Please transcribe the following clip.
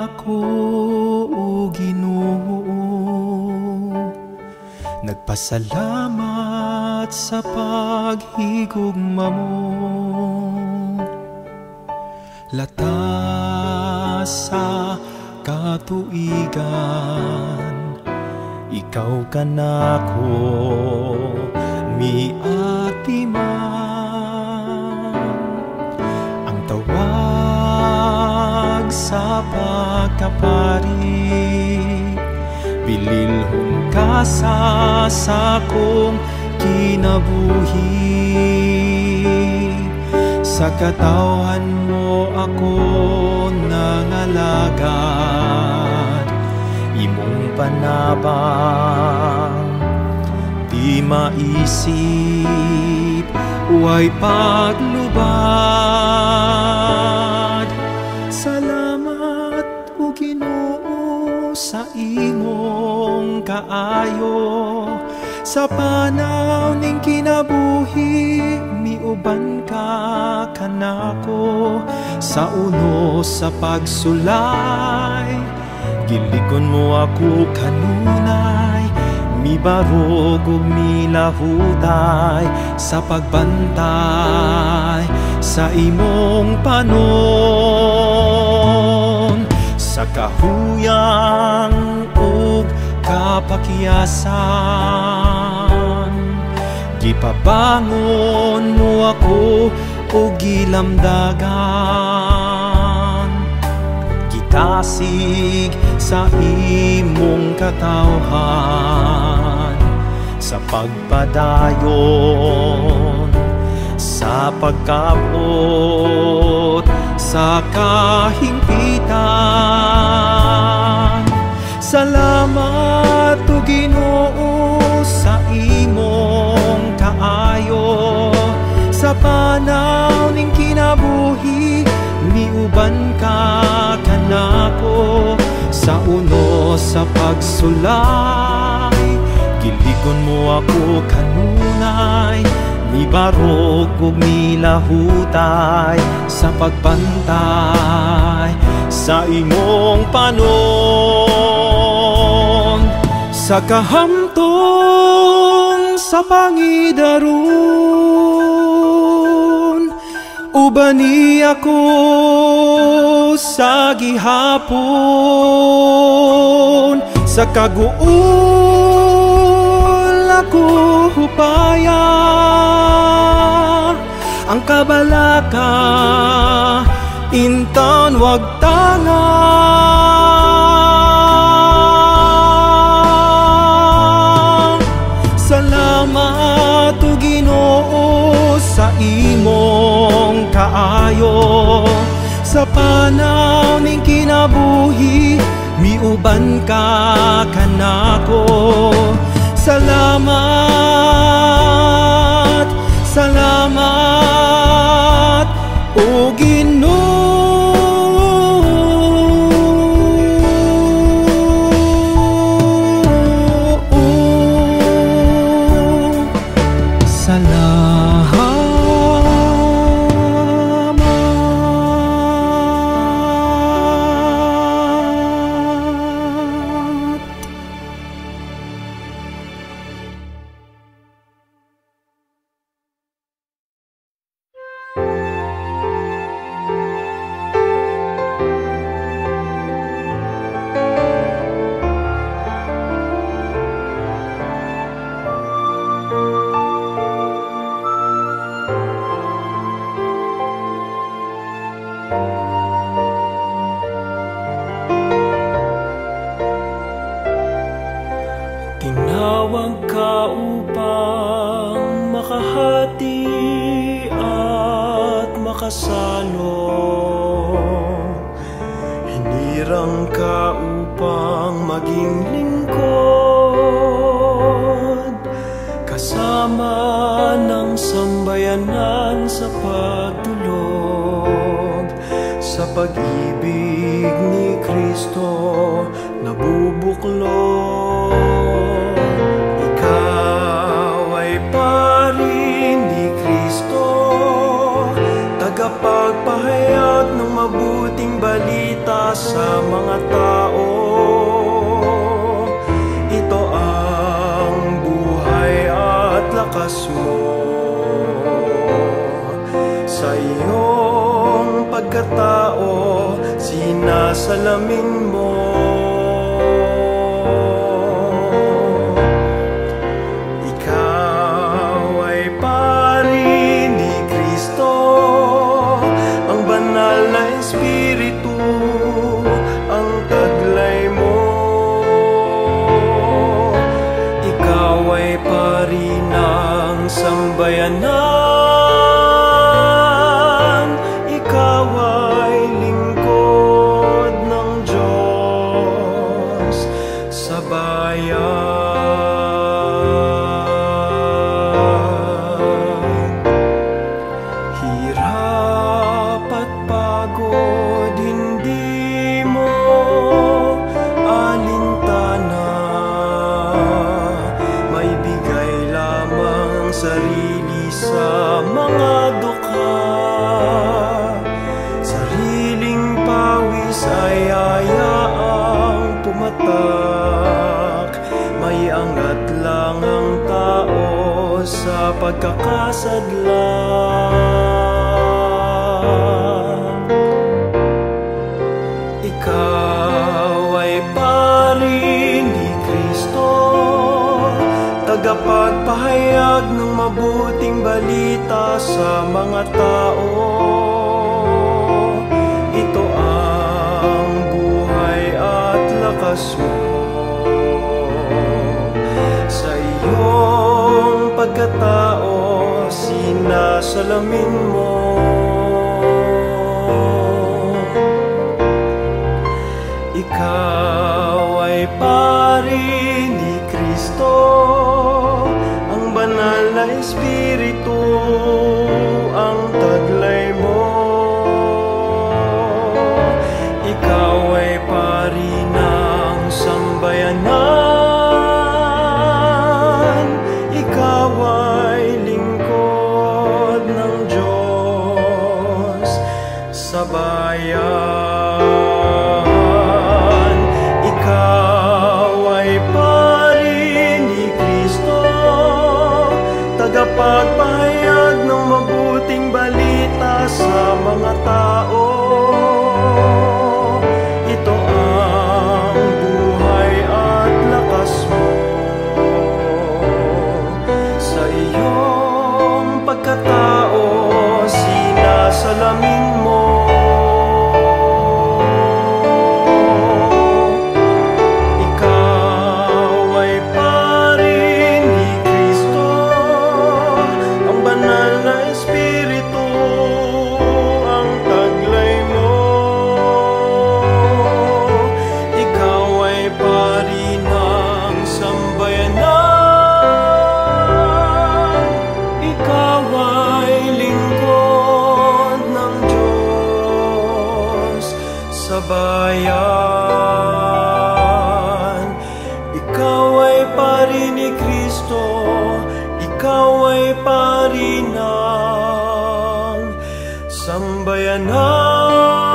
ako, O Ginoo. Nagpasalamat sa paghigugma mo. Latas sa katuigan, ikaw ka nako miati man. Ang tawag sa pagkapari, bililhon ka sa sakong kinabuhi. Sa katawan mo ako nangalagad, imong panabang di maisip, way paglubad. Salamat, O Ginoo, sa imong kaayo. Sa panaw ning kinabuhi, miuban ka kanako. Sa uno sa pagsulay, gilikon mo ako kanunay. Mibarog ug milahutay sa pagbantay sa imong panon. Sa kahuyang ug kapakyasan, gipabangon mo ako o gilamdagan. Gitasig sa imong katawhan, sa pagpadayon, sa pagkabot, sa kahingpitan. Salamat, O Ginoo, sa imong kaayo. Sa panaw ning kinabuhi, miuban ka kanako. Sa uno sa pagsulay, gilikon mo ako kanunay. Mibarog ug milahutay sa pagbantay sa imong panon. Sa kahamtong sa pangidaron, ubani ako sa gihapon. Sa kaguol ako hupaya, ang kabalaka intan wag tanga. Salamat, O Ginoo, sa imong kaayo. Sa panaw ning kinabuhi, miuban ka kanako. Salamat, salamat, O Ginoo. Tinawag ka upang makahati at makasalo. Hinirang ka upang maging lingkod, kasama ng sambayanan sa pagtulog. Sa pag-ibig ni Kristo nabubuklod. Pagpahayag ng mabuting balita balita sa mga tao. Ito ang buhay at lakas mo. Sa iyong pagkatao, sinasalamin mo. Espiritu ang taglay mo. Ikaw ay pari ng sambayanan. Ikaw ay lingkod ng Diyos sa bayan. Hirap at pagod, hindi mo alintana. May bigay lamang ang sarili sa mga dukha. Sariling pawis ay hayaang pumatak. May angat lang ang tao sa pagkakasadlan. Ikaw ay pari ni Kristo, tagapagpahayag ng mabuting balita sa mga tao. Ito ang buhay at lakas mo. Sa iyong pagkatao, sinasalamin mo. Ikaw ay pari ni Kristo, ang banal na Espiritu ang taglay mo. Ikaw ay pari ng sambayanan. Ikaw ay lingkod ng Diyos sa bayan. Tagapagpahayag ng mabuting balita sa mga tao. Ito ang buhay at lakas mo. Sa iyong pagkatao, sinasalamin mo. Sa bayan, ikaw ay pari ni Kristo, ikaw ay pari ng sambayanan.